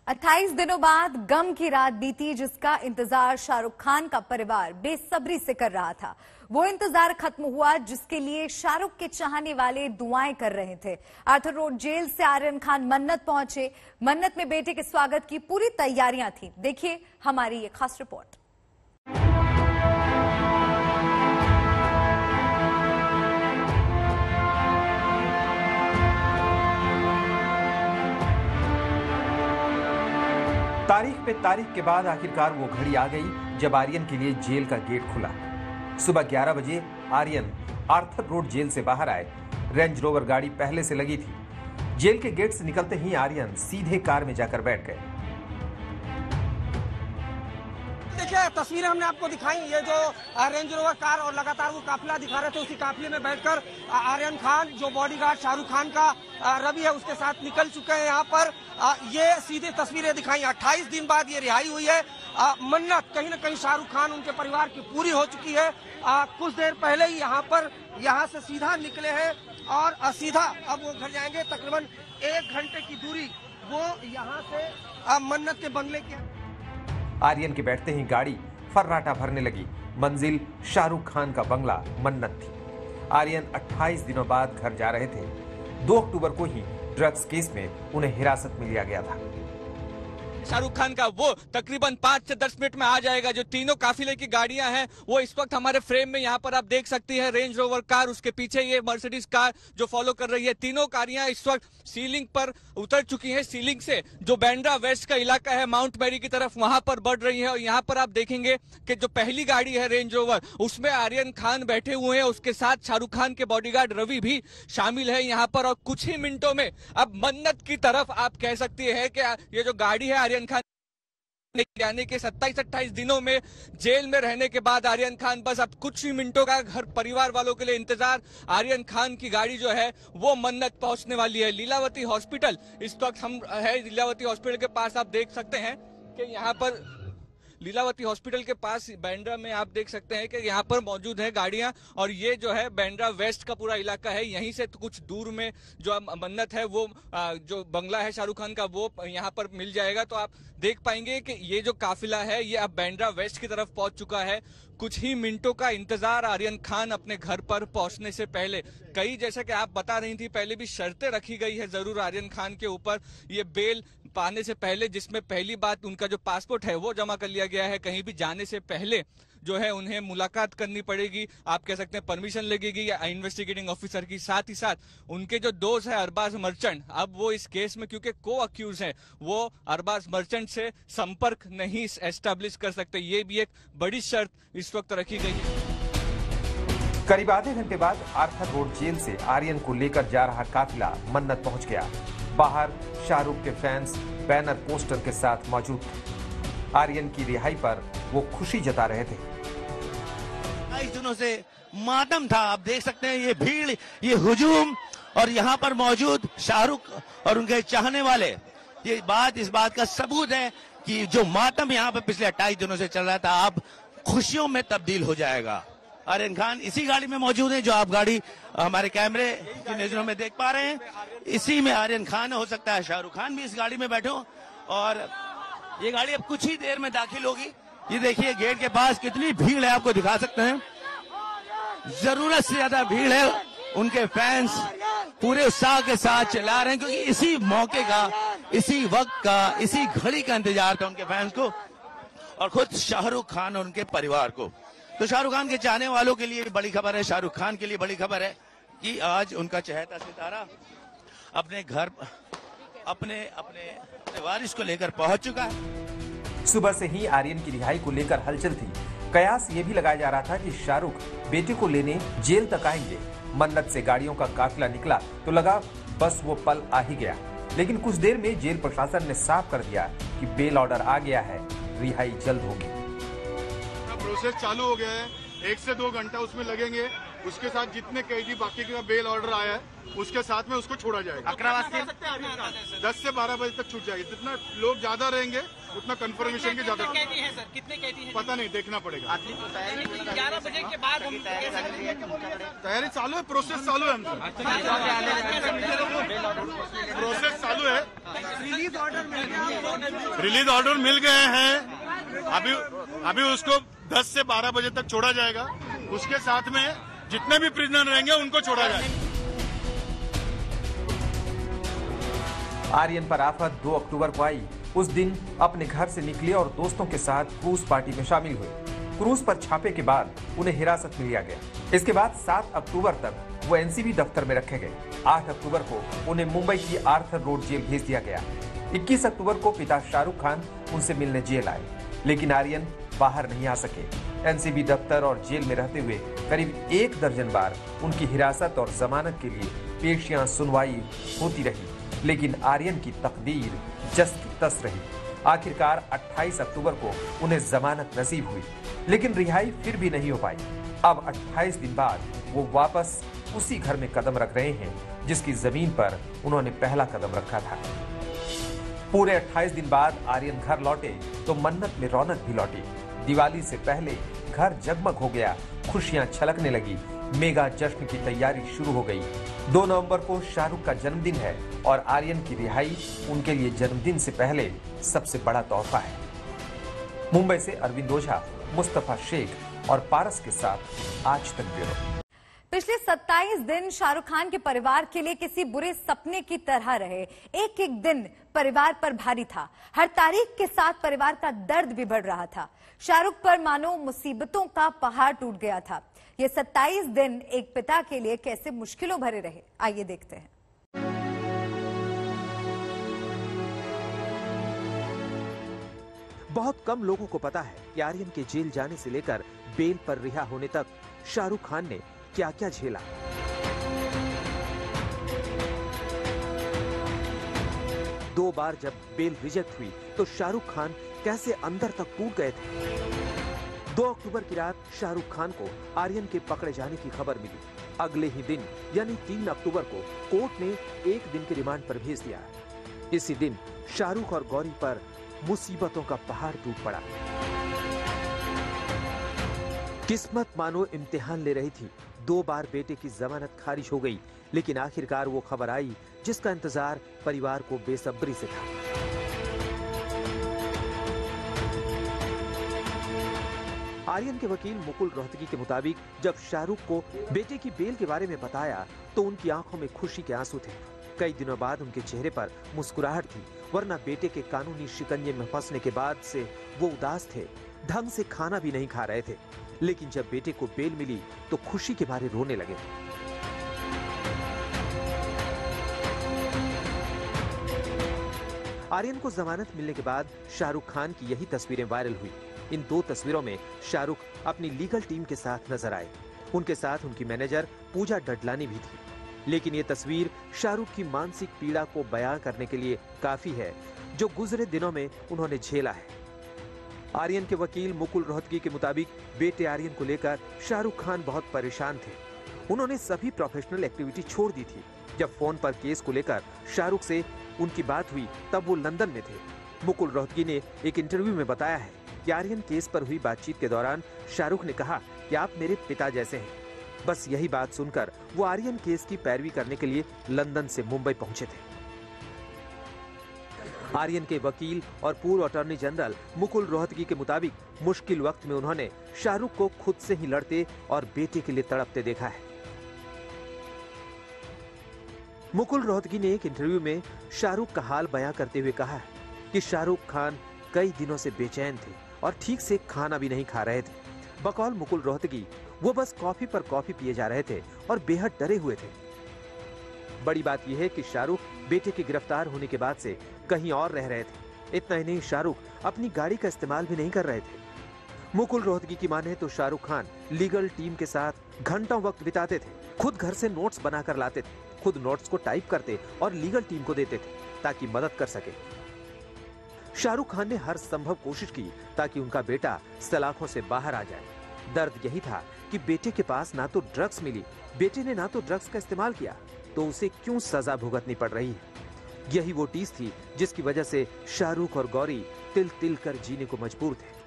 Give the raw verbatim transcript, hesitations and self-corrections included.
अट्ठाईस दिनों बाद गम की रात बीती, जिसका इंतजार शाहरुख खान का परिवार बेसब्री से कर रहा था। वो इंतजार खत्म हुआ जिसके लिए शाहरुख के चाहने वाले दुआएं कर रहे थे। आर्थर रोड जेल से आर्यन खान मन्नत पहुंचे। मन्नत में बेटे के स्वागत की पूरी तैयारियां थी। देखिए हमारी ये खास रिपोर्ट। तारीख पे तारीख के बाद आखिरकार वो घड़ी आ गई जब आर्यन के लिए जेल का गेट खुला। सुबह ग्यारह बजे आर्यन आर्थर रोड जेल से बाहर आए। रेंज रोवर गाड़ी पहले से लगी थी। जेल के गेट से निकलते ही आर्यन सीधे कार में जाकर बैठ गए। देखिए तस्वीरें हमने आपको दिखाई, ये जो रेंज रोवर कार और लगातार वो काफिला दिखा रहे थे, उसी काफिले में बैठकर आर्यन खान, जो बॉडीगार्ड शाहरुख खान का रवि है, उसके साथ निकल चुके हैं। यहाँ पर ये सीधी तस्वीरें दिखाई। अट्ठाईस दिन बाद ये रिहाई हुई है। मन्नत कहीं ना कहीं शाहरुख खान, उनके परिवार की पूरी हो चुकी है। आ, कुछ देर पहले ही यहाँ पर यहाँ से सीधा निकले हैं और सीधा अब वो घर जाएंगे। तकरीबन एक घंटे की दूरी वो यहाँ से आ, मन्नत के बंगले की। आर्यन के बैठते ही गाड़ी फर्राटा भरने लगी। मंजिल शाहरुख खान का बंगला मन्नत थी। आर्यन अट्ठाईस दिनों बाद घर जा रहे थे। दो अक्टूबर को ही ड्रग्स केस में उन्हें हिरासत में लिया गया था। शाहरुख खान का वो तकरीबन पाँच से दस मिनट में आ जाएगा। जो तीनों काफिले की गाड़ियां हैं वो इस वक्त हमारे फ्रेम में यहाँ पर आप देख सकती हैं। रेंज रोवर कार, उसके पीछे ये मर्सिडीज कार जो फॉलो कर रही है। तीनों गाड़ियां इस वक्त सीलिंग पर उतर चुकी हैं। सीलिंग से जो बांद्रा वेस्ट का इलाका है माउंट मैरी की तरफ, वहां पर बढ़ रही है। और यहाँ पर आप देखेंगे कि जो पहली गाड़ी है रेंज रोवर, उसमें आर्यन खान बैठे हुए हैं। उसके साथ शाहरुख खान के बॉडीगार्ड रवि भी शामिल है यहाँ पर। और कुछ ही मिनटों में अब मन्नत की तरफ आप कह सकती है कि ये जो गाड़ी है आर्यन खान यानी कि सत्ताईस अट्ठाईस दिनों में जेल में रहने के बाद आर्यन खान बस अब कुछ ही मिनटों का घर परिवार वालों के लिए इंतजार। आर्यन खान की गाड़ी जो है वो मन्नत पहुंचने वाली है। लीलावती हॉस्पिटल इस वक्त हम है लीलावती हॉस्पिटल के पास। आप देख सकते हैं कि यहाँ पर लीलावती हॉस्पिटल के पास बांद्रा में आप देख सकते हैं कि यहाँ पर मौजूद है गाड़ियां। और ये जो है बांद्रा वेस्ट का पूरा इलाका है। यहीं से तो कुछ दूर में जो मन्नत है वो जो बंगला है शाहरुख खान का वो यहाँ पर मिल जाएगा। तो आप देख पाएंगे कि ये जो काफिला है ये अब बांद्रा वेस्ट की तरफ पहुंच चुका है। कुछ ही मिनटों का इंतजार आर्यन खान अपने घर पर पहुंचने से पहले। कई जैसा कि आप बता रही थी पहले भी शर्तें रखी गई है जरूर आर्यन खान के ऊपर ये बेल पाने से पहले, जिसमें पहली बात उनका जो पासपोर्ट है वो जमा कर लिया गया है। कहीं भी जाने से पहले जो है उन्हें मुलाकात करनी पड़ेगी, आप कह सकते हैं परमिशन लगेगी या इन्वेस्टिगेटिंग ऑफिसर की। साथ ही साथ उनके जो दोस्त है अरबाज मर्चेंट, अब वो इस केस में क्योंकि को अक्यूज है, वो अरबाज मर्चेंट से संपर्क नहीं एस्टेब्लिश कर सकते। ये भी एक बड़ी शर्त इस वक्त रखी गई है। करीब आधे घंटे बाद आर्थर रोड जेल से आर्यन को लेकर जा रहा काफिला मन्नत पहुंच गया। बाहर शाहरुख के फैंस बैनर पोस्टर के साथ मौजूद थे। आर्यन की रिहाई पर वो खुशी जता रहे थे। अट्ठाईस दिनों से मातम था। आप देख सकते हैं ये भीड़, ये हुजूम, और यहाँ पर मौजूद शाहरुख और उनके चाहने वाले। ये बात इस बात का सबूत है कि जो मातम यहाँ पर पिछले अट्ठाईस दिनों से चल रहा था अब खुशियों में तब्दील हो जाएगा। आर्यन खान इसी गाड़ी में मौजूद है जो आप गाड़ी हमारे कैमरे की नजरों में देख पा रहे हैं। इसी में आर्यन खान, हो सकता है शाहरुख खान भी इस गाड़ी में बैठे हो। और ये गाड़ी अब कुछ ही देर में दाखिल होगी। ये देखिए गेट के पास कितनी भीड़ है, आपको दिखा सकते हैं। जरूरत से ज्यादा भीड़ है। उनके फैंस पूरे उत्साह के साथ चला रहे हैं क्योंकि इसी मौके का, इसी वक्त का, इसी घड़ी का इंतजार था उनके फैंस को और खुद शाहरुख खान और उनके परिवार को। तो शाहरुख खान के चाहने वालों के लिए बड़ी खबर है, शाहरुख खान के लिए बड़ी खबर है कि आज उनका चहेता सितारा अपने घर अपने अपने वारिस को लेकर पहुंच चुका है। सुबह से ही आर्यन की रिहाई को लेकर हलचल थी। कयास ये भी लगाया जा रहा था कि शाहरुख बेटे को लेने जेल तक आएंगे। मन्नत से गाड़ियों का काफिला निकला तो लगा बस वो पल आ ही गया। लेकिन कुछ देर में जेल प्रशासन ने साफ कर दिया कि बेल ऑर्डर आ गया है, रिहाई जल्द होगी। प्रोसेस चालू हो गया है। एक से दो घंटा उसमें लगेंगे। उसके साथ जितने कैदी बाकी का बेल ऑर्डर आया है उसके साथ में उसको छोड़ा जाएगा। दस से बारह बजे तक छूट जाएगी। जितना लोग ज्यादा रहेंगे उतना कंफर्मेशन के ज्यादा कैदी है सर, कितने कैदी हैं? पता नहीं, देखना पड़ेगा। ग्यारह बजे के बाद हम तैयारी चालू है, प्रोसेस चालू है, प्रोसेस चालू है। रिलीज ऑर्डर मिल गया, रिलीज ऑर्डर मिल गए हैं। अभी अभी उसको दस से बारह बजे तक छोड़ा जाएगा। उसके साथ में जितने भी प्रिजनर रहेंगे उनको छोड़ा जाएगा। आर्यन पर आफत दो अक्टूबर को आई। उस दिन अपने घर से निकले और दोस्तों के साथ क्रूज पार्टी में शामिल हुए। क्रूज पर छापे के बाद उन्हें हिरासत में लिया गया। इसके बाद सात अक्टूबर तक वो एनसीबी दफ्तर में रखे गए। आठ अक्टूबर को उन्हें मुंबई की आर्थर रोड जेल भेज दिया गया। इक्कीस अक्टूबर को पिता शाहरुख खान उनसे मिलने जेल आए, लेकिन आर्यन बाहर नहीं आ सके। एनसीबी दफ्तर और जेल में रहते हुए करीब एक दर्जन बार उनकी हिरासत और जमानत के लिए पेशियां सुनवाई होती रही, लेकिन आर्यन की तकदीर जस की तस रही। आखिरकार अट्ठाईस अक्टूबर को उन्हें जमानत नसीब हुई, लेकिन रिहाई फिर भी नहीं हो पाई। अब अट्ठाईस दिन बाद वो वापस उसी घर में कदम रख रहे हैं जिसकी जमीन पर उन्होंने पहला कदम रखा था। पूरे अट्ठाईस दिन बाद आर्यन घर लौटे तो मन्नत में रौनक भी लौटी। दिवाली से पहले घर जगमग हो गया, खुशियां छलकने लगी, मेगा जश्न की तैयारी शुरू हो गई। दो नवंबर को शाहरुख का जन्मदिन है और आर्यन की रिहाई उनके लिए जन्मदिन से पहले सबसे बड़ा तोहफा है। मुंबई से अरविंद ओझा, मुस्तफा शेख और पारस के साथ आज तक ब्यूरो। पिछले सत्ताईस दिन शाहरुख खान के परिवार के लिए किसी बुरे सपने की तरह रहे। एक एक दिन परिवार पर भारी था। हर तारीख के साथ परिवार का दर्द भी बढ़ रहा था। शाहरुख पर मानो मुसीबतों का पहाड़ टूट गया था। ये सत्ताईस दिन एक पिता के लिए कैसे मुश्किलों भरे रहे, आइए देखते हैं। बहुत कम लोगों को पता है कि आर्यन के जेल जाने से लेकर बेल पर रिहा होने तक शाहरुख खान ने क्या क्या झेला। दो बार जब बेल रिजेक्ट हुई तो शाहरुख खान कैसे अंदर तक टूट गए थे। दो अक्टूबर की रात शाहरुख खान को आर्यन के पकड़े जाने की खबर मिली। अगले ही दिन यानी तीन अक्टूबर को कोर्ट ने एक दिन के रिमांड पर भेज दिया। इसी दिन शाहरुख और गौरी पर मुसीबतों का पहाड़ टूट पड़ा। किस्मत मानो इम्तिहान ले रही थी। दो बार बेटे की जमानत खारिज हो गई, लेकिन आखिरकार वो खबर आई जिसका इंतजार परिवार को बेसब्री से था। आर्यन के वकील मुकुल रोहतगी के मुताबिक जब शाहरुख को बेटे की बेल के बारे में बताया तो उनकी आंखों में खुशी के आंसू थे। कई दिनों बाद उनके चेहरे पर मुस्कुराहट थी, वरना बेटे के कानूनी शिकंजे में फंसने के बाद से वो उदास थे, ढंग से खाना भी नहीं खा रहे थे। लेकिन जब बेटे को बेल मिली तो खुशी के मारे रोने लगे। आर्यन को जमानत मिलने के बाद शाहरुख खान की यही तस्वीरें वायरल हुई। इन दो तस्वीरों में शाहरुख अपनी लीगल टीम के साथ नजर आए। उनके साथ उनकी मैनेजर पूजा डडलानी भी थी। लेकिन ये तस्वीर शाहरुख की मानसिक पीड़ा को बयां करने के लिए काफी है, जो गुजरे दिनों में उन्होंने झेला है। आर्यन के वकील मुकुल रोहतगी के मुताबिक बेटे आर्यन को लेकर शाहरुख खान बहुत परेशान थे। उन्होंने सभी प्रोफेशनल एक्टिविटी छोड़ दी थी। जब फोन पर केस को लेकर शाहरुख से उनकी बात हुई तब वो लंदन में थे। मुकुल रोहतगी ने एक इंटरव्यू में बताया है कि आर्यन केस पर हुई बातचीत के दौरान शाहरुख ने कहा कि आप मेरे पिता जैसे हैं। बस यही बात सुनकर वो आर्यन केस की पैरवी करने के लिए लंदन से मुंबई पहुंचे थे। आर्यन के वकील और पूर्व अटॉर्नी जनरल मुकुल रोहतगी के मुताबिक मुश्किल वक्त में उन्होंने शाहरुख को खुद से ही लड़ते और बेटे के लिए तड़पते देखा है। मुकुल रोहतगी ने एक इंटरव्यू में शाहरुख का हाल बयां करते हुए कहा है कि शाहरुख खान कई दिनों से बेचैन थे और ठीक से खाना भी नहीं खा रहे थे। बकौल मुकुल रोहतगी वो बस कॉफी पर कॉफी पिए जा रहे थे और बेहद डरे हुए थे। बड़ी बात यह है कि शाहरुख बेटे के गिरफ्तार होने के बाद से कहीं और रह रहे थे। इतना ही नहीं, शाहरुख अपनी गाड़ी का इस्तेमाल भी नहीं कर रहे थे। मुकुल रोहतगी की माने तो शाहरुख खान लीगल टीम के साथ घंटों वक्त बिताते थे। खुद घर से नोट्स बनाकर लाते थे, खुद नोट्स को टाइप करते और लीगल टीम को देते थे ताकि मदद कर सके। शाहरुख खान ने हर संभव कोशिश की ताकि उनका बेटा सलाखों से बाहर आ जाए, दर्द यही था कि बेटे के पास ना तो ड्रग्स मिली, बेटे ने ना तो ड्रग्स का इस्तेमाल किया, तो उसे क्यों सजा भुगतनी पड़ रही है। यही वो टीस थी जिसकी वजह से शाहरुख और गौरी तिल तिल कर जीने को मजबूर थे।